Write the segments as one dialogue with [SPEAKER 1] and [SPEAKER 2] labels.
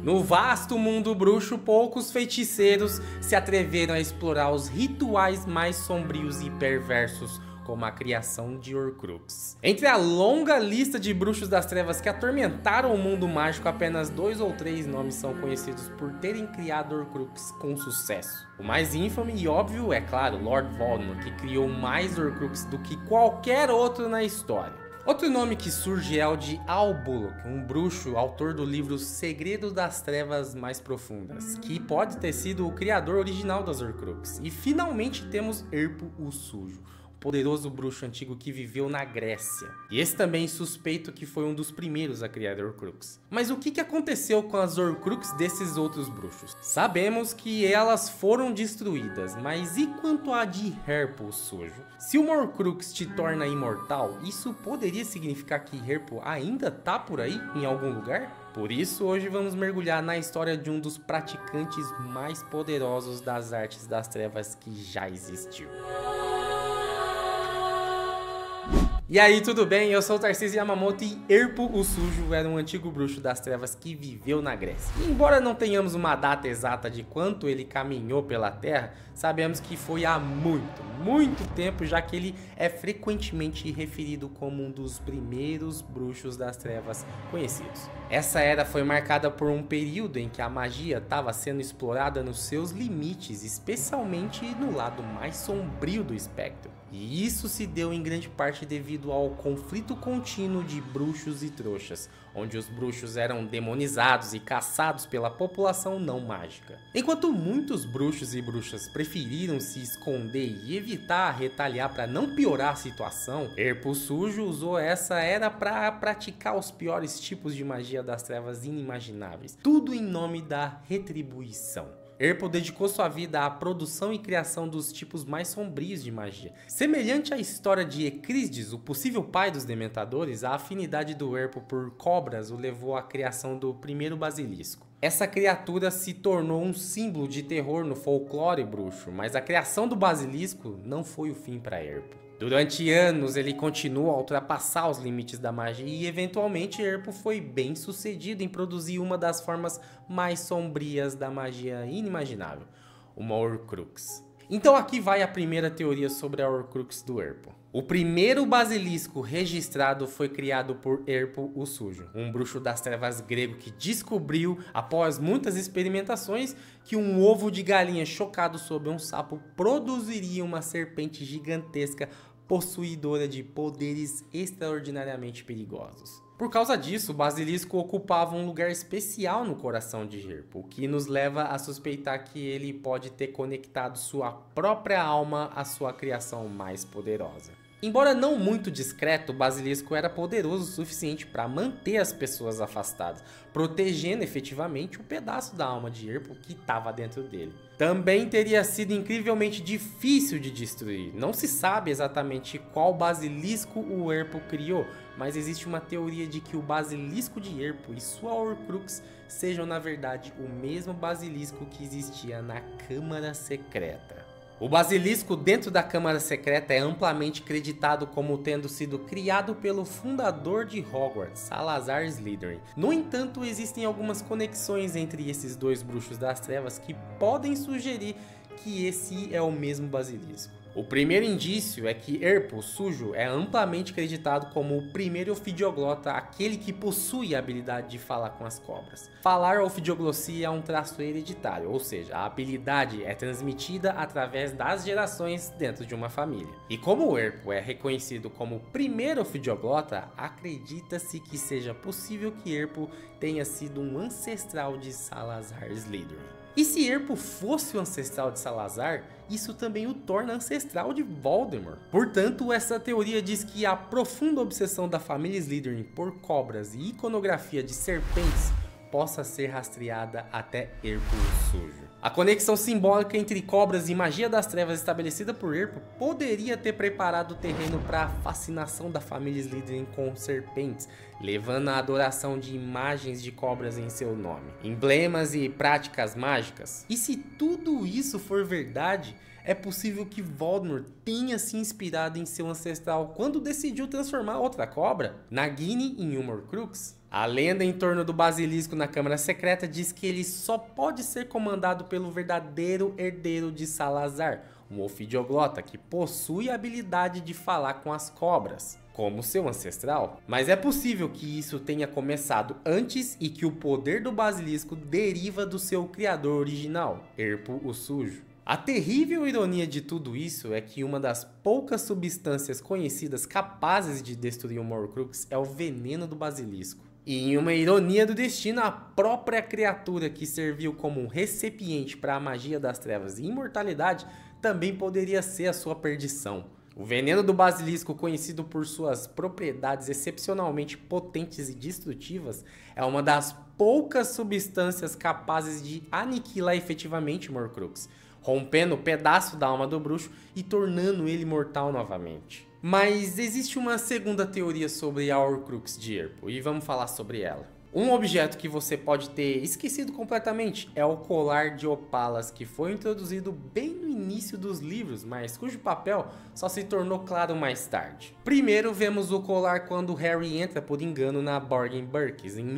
[SPEAKER 1] No vasto mundo bruxo, poucos feiticeiros se atreveram a explorar os rituais mais sombrios e perversos, como a criação de Horcrux. Entre a longa lista de bruxos das trevas que atormentaram o mundo mágico, apenas 2 ou 3 nomes são conhecidos por terem criado Horcrux com sucesso. O mais ínfame e óbvio é, claro, Lord Voldemort, que criou mais Horcrux do que qualquer outro na história. Outro nome que surge é o de Al Bullock, um bruxo, autor do livro Segredo das Trevas Mais Profundas, que pode ter sido o criador original das Horcrux. E finalmente temos Herpo o Sujo, poderoso bruxo antigo que viveu na Grécia. E esse também suspeito que foi um dos primeiros a criar Horcrux. Mas o que aconteceu com as Horcrux desses outros bruxos? Sabemos que elas foram destruídas, mas e quanto a de Herpo o Sujo? Se uma Horcrux te torna imortal, isso poderia significar que Herpo ainda tá por aí, em algum lugar? Por isso, hoje vamos mergulhar na história de um dos praticantes mais poderosos das artes das trevas que já existiu. E aí, tudo bem? Eu sou o Tarcísio Yamamoto e Herpo o Sujo era um antigo bruxo das trevas que viveu na Grécia. E embora não tenhamos uma data exata de quanto ele caminhou pela Terra, sabemos que foi há muito tempo, já que ele é frequentemente referido como um dos primeiros bruxos das trevas conhecidos. Essa era foi marcada por um período em que a magia estava sendo explorada nos seus limites, especialmente no lado mais sombrio do espectro. E isso se deu em grande parte devido ao conflito contínuo de bruxos e trouxas, onde os bruxos eram demonizados e caçados pela população não mágica. Enquanto muitos bruxos e bruxas preferiram se esconder e evitar retaliar para não piorar a situação, Herpo Sujo usou essa era para praticar os piores tipos de magia das trevas inimagináveis, tudo em nome da retribuição. Herpo dedicou sua vida à produção e criação dos tipos mais sombrios de magia. Semelhante à história de Ecrisdes, o possível pai dos Dementadores, a afinidade do Herpo por cobras o levou à criação do primeiro basilisco. Essa criatura se tornou um símbolo de terror no folclore bruxo, mas a criação do basilisco não foi o fim para Herpo. Durante anos ele continuou a ultrapassar os limites da magia e eventualmente Herpo foi bem sucedido em produzir uma das formas mais sombrias da magia inimaginável, uma Horcrux. Então aqui vai a primeira teoria sobre a Horcrux do Herpo. O primeiro basilisco registrado foi criado por Herpo o Sujo, um bruxo das trevas grego que descobriu, após muitas experimentações, que um ovo de galinha chocado sobre um sapo produziria uma serpente gigantesca possuidora de poderes extraordinariamente perigosos. Por causa disso, o basilisco ocupava um lugar especial no coração de Herpo, o que nos leva a suspeitar que ele pode ter conectado sua própria alma à sua criação mais poderosa. Embora não muito discreto, o basilisco era poderoso o suficiente para manter as pessoas afastadas, protegendo efetivamente o pedaço da alma de Herpo que estava dentro dele. Também teria sido incrivelmente difícil de destruir. Não se sabe exatamente qual basilisco o Herpo criou, mas existe uma teoria de que o basilisco de Herpo e sua Horcrux sejam na verdade o mesmo basilisco que existia na Câmara Secreta. O basilisco dentro da Câmara Secreta é amplamente creditado como tendo sido criado pelo fundador de Hogwarts, Salazar Slytherin. No entanto, existem algumas conexões entre esses dois bruxos das trevas que podem sugerir que esse é o mesmo basilisco. O primeiro indício é que Herpo o Sujo é amplamente acreditado como o primeiro ofidioglota, aquele que possui a habilidade de falar com as cobras. Falar ofidioglossia é um traço hereditário, ou seja, a habilidade é transmitida através das gerações dentro de uma família. E como o Herpo é reconhecido como o primeiro ofidioglota, acredita-se que seja possível que Herpo tenha sido um ancestral de Salazar Slytherin. E se Herpo fosse o ancestral de Salazar, isso também o torna ancestral de Voldemort. Portanto, essa teoria diz que a profunda obsessão da família Slytherin por cobras e iconografia de serpentes possa ser rastreada até Herpo o Sujo. A conexão simbólica entre cobras e magia das trevas estabelecida por Herpo poderia ter preparado o terreno para a fascinação da família Slytherin com serpentes, levando à adoração de imagens de cobras em seu nome, emblemas e práticas mágicas. E se tudo isso for verdade, é possível que Voldemort tenha se inspirado em seu ancestral quando decidiu transformar outra cobra, Nagini, em um Horcrux. A lenda em torno do basilisco na Câmara Secreta diz que ele só pode ser comandado pelo verdadeiro herdeiro de Salazar, um ofidioglota que possui a habilidade de falar com as cobras, como seu ancestral. Mas é possível que isso tenha começado antes e que o poder do basilisco deriva do seu criador original, Erpo o Sujo. A terrível ironia de tudo isso é que uma das poucas substâncias conhecidas capazes de destruir um Horcrux é o veneno do basilisco. E em uma ironia do destino, a própria criatura que serviu como um recipiente para a magia das trevas e imortalidade também poderia ser a sua perdição. O veneno do basilisco, conhecido por suas propriedades excepcionalmente potentes e destrutivas, é uma das poucas substâncias capazes de aniquilar efetivamente o Horcrux, rompendo o pedaço da alma do bruxo e tornando ele mortal novamente. Mas existe uma segunda teoria sobre a Horcrux de Erpo, e vamos falar sobre ela. Um objeto que você pode ter esquecido completamente é o colar de opalas, que foi introduzido bem no início dos livros, mas cujo papel só se tornou claro mais tarde. Primeiro vemos o colar quando Harry entra por engano na Borgin Burkes, em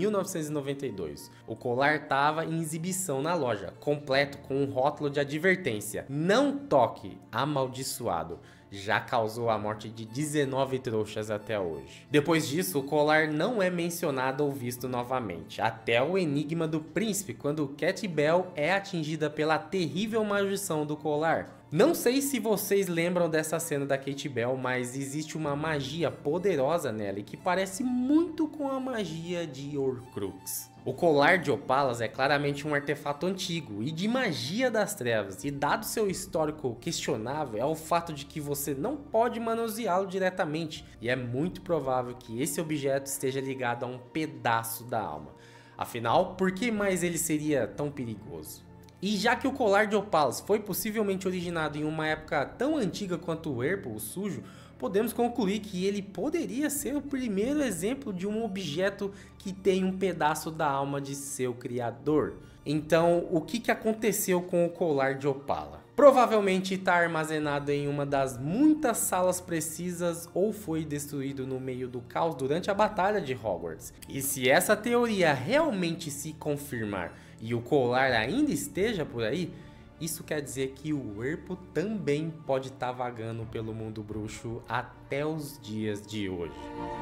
[SPEAKER 1] 1992. O colar estava em exibição na loja, completo com um rótulo de advertência: não toque, amaldiçoado. Já causou a morte de 19 trouxas até hoje. Depois disso, o colar não é mencionado ou visto novamente, até o enigma do príncipe, quando Cat Bell é atingida pela terrível maldição do colar. Não sei se vocês lembram dessa cena da Kate Bell, mas existe uma magia poderosa nela e que parece muito com a magia de Horcrux. O colar de opalas é claramente um artefato antigo e de magia das trevas, e dado seu histórico questionável, é o fato de que você não pode manuseá-lo diretamente, e é muito provável que esse objeto esteja ligado a um pedaço da alma. Afinal, por que mais ele seria tão perigoso? E já que o colar de opalas foi possivelmente originado em uma época tão antiga quanto o Erpo o Sujo, podemos concluir que ele poderia ser o primeiro exemplo de um objeto que tem um pedaço da alma de seu criador. Então, o que aconteceu com o colar de opala? Provavelmente está armazenado em uma das muitas salas precisas ou foi destruído no meio do caos durante a batalha de Hogwarts. E se essa teoria realmente se confirmar e o colar ainda esteja por aí, isso quer dizer que o Erpo também pode estar vagando pelo mundo bruxo até os dias de hoje.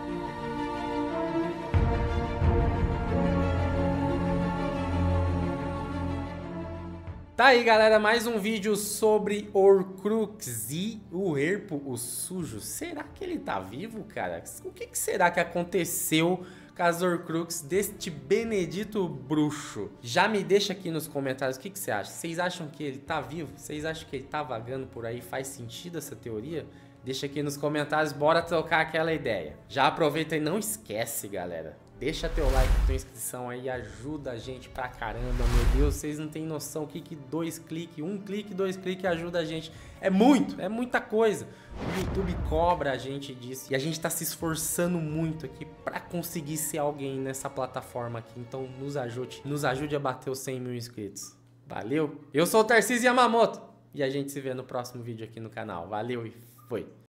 [SPEAKER 1] Tá aí, galera, mais um vídeo sobre Horcrux e o Erpo o Sujo. Será que ele tá vivo, cara? O que será que aconteceu com as Horcrux deste Benedito bruxo? Já me deixa aqui nos comentários o que você acha. Vocês acham que ele tá vivo? Vocês acham que ele tá vagando por aí? Faz sentido essa teoria? Deixa aqui nos comentários, bora trocar aquela ideia. Já aproveita e não esquece, galera. Deixa teu like, tua inscrição aí, ajuda a gente pra caramba, meu Deus, vocês não tem noção o que 2 cliques, 1 clique, 2 cliques ajuda a gente. É muita coisa. O YouTube cobra a gente disso e a gente tá se esforçando muito aqui pra conseguir ser alguém nessa plataforma aqui. Então nos ajude a bater os 100 mil inscritos. Valeu? Eu sou o Tarcísio Yamamoto e a gente se vê no próximo vídeo aqui no canal. Valeu e foi!